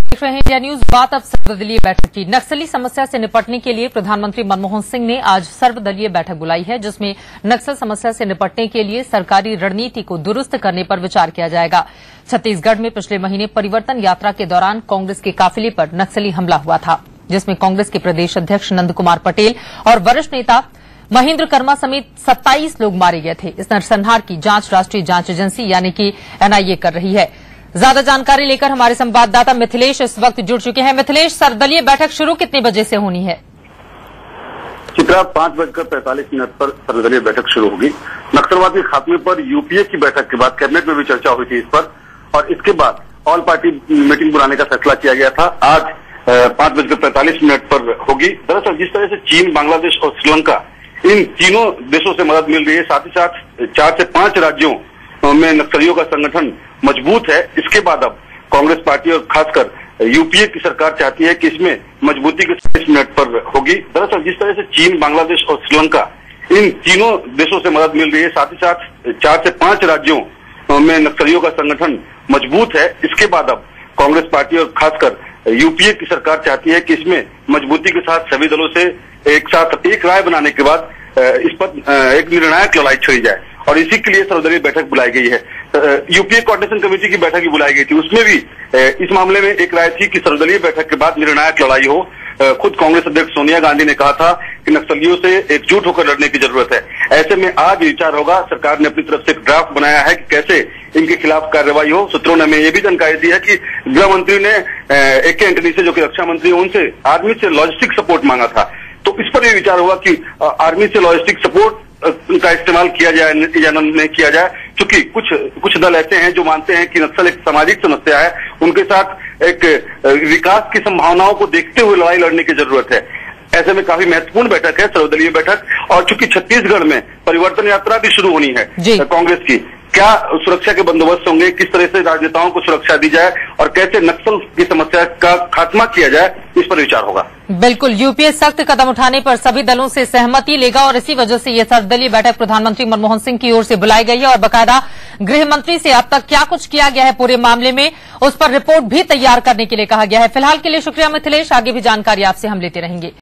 देख रहे हैं इंडिया न्यूज। बात अब सर्वदलीय बैठक की। नक्सली समस्या से निपटने के लिए प्रधानमंत्री मनमोहन सिंह ने आज सर्वदलीय बैठक बुलाई है, जिसमें नक्सल समस्या से निपटने के लिए सरकारी रणनीति को दुरुस्त करने पर विचार किया जाएगा। छत्तीसगढ़ में पिछले महीने परिवर्तन यात्रा के दौरान कांग्रेस के काफिले पर नक्सली हमला हुआ था, जिसमें कांग्रेस के प्रदेश अध्यक्ष नंद कुमार पटेल और वरिष्ठ नेता महेंद्र कर्मा समेत 27 लोग मारे गए थे। इस नरसंहार की जांच राष्ट्रीय जांच एजेंसी यानी कि एनआईए कर रही है। ज्यादा जानकारी लेकर हमारे संवाददाता मिथिलेश इस वक्त जुड़ चुके हैं। मिथिलेश, सर्वदलीय बैठक शुरू कितने बजे से होनी है? चित्रा 5:45 पर सर्वदलीय बैठक शुरू होगी। नक्सलवाद के खात्मे पर यूपीए की बैठक के बाद कैबिनेट में भी चर्चा हुई थी इस पर, और इसके बाद ऑल पार्टी मीटिंग बुलाने का फैसला किया गया था। आज 5:45 पर होगी। दरअसल जिस तरह से चीन, बांग्लादेश और श्रीलंका, इन तीनों देशों से मदद मिल रही है, साथ ही साथ 4 से 5 राज्यों में नक्सलियों का संगठन मजबूत है। इसके बाद अब कांग्रेस पार्टी और खासकर यूपीए की सरकार चाहती है कि इसमें मजबूती के 40 मिनट पर होगी। दरअसल जिस तरह से चीन, बांग्लादेश और श्रीलंका, इन तीनों देशों से मदद मिल रही है, साथ ही साथ 4 से 5 राज्यों में नक्सलियों का संगठन मजबूत है। इसके बाद अब कांग्रेस पार्टी और खासकर यूपीए की सरकार चाहती है कि इसमें मजबूती के साथ सभी दलों से एक साथ एक राय बनाने के बाद इस पर एक निर्णायक लड़ाई छड़ी जाए, और इसी के लिए सर्वदलीय बैठक बुलाई गई है। यूपीए कोऑर्डिनेशन कमेटी की बैठक भी बुलाई गई थी। उसमें भी इस मामले में एक राय थी कि सर्वदलीय बैठक के बाद निर्णायक लड़ाई हो। खुद कांग्रेस अध्यक्ष सोनिया गांधी ने कहा था कि नक्सलियों से एकजुट होकर लड़ने की जरूरत है। ऐसे में आज विचार होगा। सरकार ने अपनी तरफ से एक ड्राफ्ट बनाया है कि कैसे इनके खिलाफ कार्रवाई हो। सूत्रों ने हमें यह भी जानकारी दी है कि गृह मंत्री ने AK एंटनी से, जो कि रक्षा मंत्री, उनसे आर्मी से लॉजिस्टिक सपोर्ट मांगा था। तो इस पर यह विचार होगा कि आर्मी से लॉजिस्टिक सपोर्ट का इस्तेमाल किया जाए या नहीं किया जाए, क्योंकि कुछ दल ऐसे हैं जो मानते हैं कि नक्सल एक सामाजिक समस्या है। उनके साथ एक विकास की संभावनाओं को देखते हुए लड़ाई लड़ने की जरूरत है। ऐसे में काफी महत्वपूर्ण बैठक है सर्वदलीय बैठक। और चूंकि छत्तीसगढ़ में परिवर्तन यात्रा भी शुरू होनी है कांग्रेस की, क्या सुरक्षा के बंदोबस्त होंगे, किस तरह से राजनेताओं को सुरक्षा दी जाए और कैसे नक्सल की समस्या का खात्मा किया जाए, इस पर विचार होगा। बिल्कुल, यूपीए सख्त कदम उठाने पर सभी दलों से सहमति लेगा, और इसी वजह से यह सर्वदलीय बैठक प्रधानमंत्री मनमोहन सिंह की ओर से बुलाई गई है। और बाकायदा गृह मंत्री से अब तक क्या कुछ किया गया है पूरे मामले में, उस पर रिपोर्ट भी तैयार करने के लिए कहा गया है। फिलहाल के लिए शुक्रिया मिथिलेश, आगे भी जानकारी आपसे हम लेते रहेंगे।